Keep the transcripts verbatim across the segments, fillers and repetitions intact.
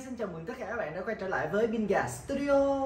xin chào mừng tất cả các bạn đã quay trở lại với Binga Studio.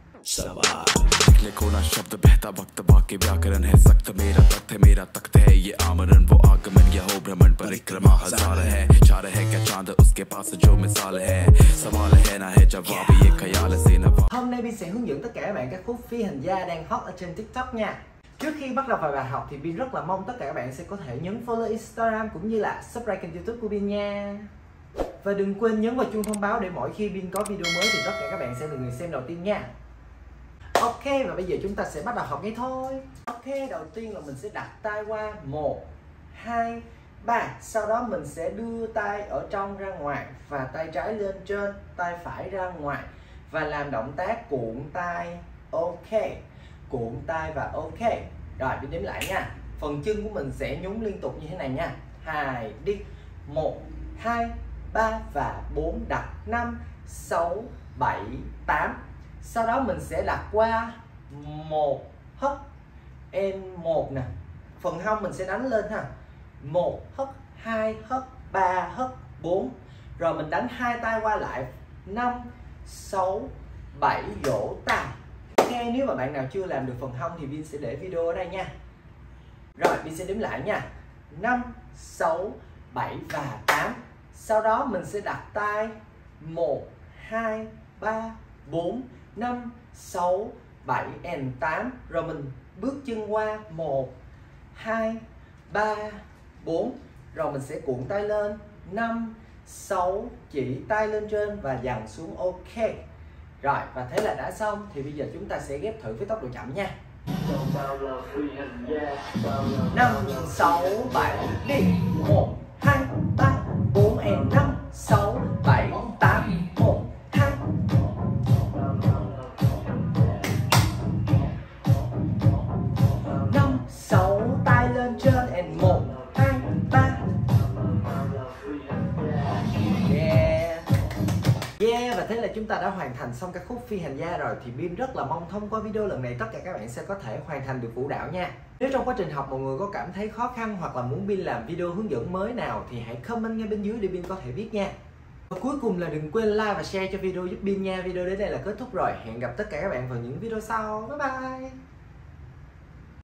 खोना शब्द बहता वक्त बाकी व्याकरण है सख्त मेरा तख्त है मेरा तख्त है ये आमरण वो आगमन या हो भ्रमण परिक्रमा हजार है चार है क्या चांद उसके पास जो मिसाल है सवाल है ना है जवाब ये ख्याल से न। Hôm nay Bin sẽ hướng dẫn tất cả các bạn các khúc phi hành gia đang hot ở trên TikTok nha. Trước khi bắt đầu vào bài học thì Bin rất là mong tất cả các bạn sẽ có thể nhấn follow Instagram cũng như là subscribe kênh YouTube của Bin nha. Và đừng quên nhấn vào chuông thông báo để mỗi khi Bin có video mới thì tất cả các bạn sẽ là người xem đầu tiên nha. Ok, và bây giờ chúng ta sẽ bắt đầu học ngay thôi. Ok, đầu tiên là mình sẽ đặt tay qua một, hai, ba. Sau đó mình sẽ đưa tay ở trong ra ngoài và tay trái lên trên, tay phải ra ngoài và làm động tác cuộn tay. Ok, cuộn tay và ok. Rồi, đi đếm lại nha. Phần chân của mình sẽ nhún liên tục như thế này nha. Hai, đi. Một, hai, ba và bốn. Đặt năm, sáu, bảy, tám. Sau đó mình sẽ đặt qua một hất en một nè. Phần hông mình sẽ đánh lên ha. Một hất, hai hất, ba hất, bốn. Rồi mình đánh hai tay qua lại. Năm, sáu, bảy vỗ tay. Ok, nếu mà bạn nào chưa làm được phần hông thì Bin sẽ để video ở đây nha. Rồi, Bin sẽ đếm lại nha. Năm, sáu, bảy và tám. Sau đó mình sẽ đặt tay một, hai, ba, bốn, năm, sáu, bảy and tám. Rồi mình bước chân qua một, hai, ba, bốn. Rồi mình sẽ cuộn tay lên năm, sáu, chỉ tay lên trên và dằn xuống. Ok. Rồi, và thế là đã xong. Thì bây giờ chúng ta sẽ ghép thử với tốc độ chậm nha. Năm, sáu, bảy, đi. Một, hai, ba, bốn and năm, sáu, bảy, tám. Một, hai. Năm, sáu, tay lên trên and một, hai, ba. Yeah. Yeah, và thế là chúng ta đã hoàn thành xong ca khúc phi hành gia rồi. Thì Bin rất là mong thông qua video lần này tất cả các bạn sẽ có thể hoàn thành được vũ đạo nha. Nếu trong quá trình học mọi người có cảm thấy khó khăn hoặc là muốn Bin làm video hướng dẫn mới nào thì hãy comment ngay bên dưới để Bin có thể biết nha. Và cuối cùng là đừng quên like và share cho video giúp Bin nha. Video đến đây là kết thúc rồi. Hẹn gặp tất cả các bạn vào những video sau. Bye bye.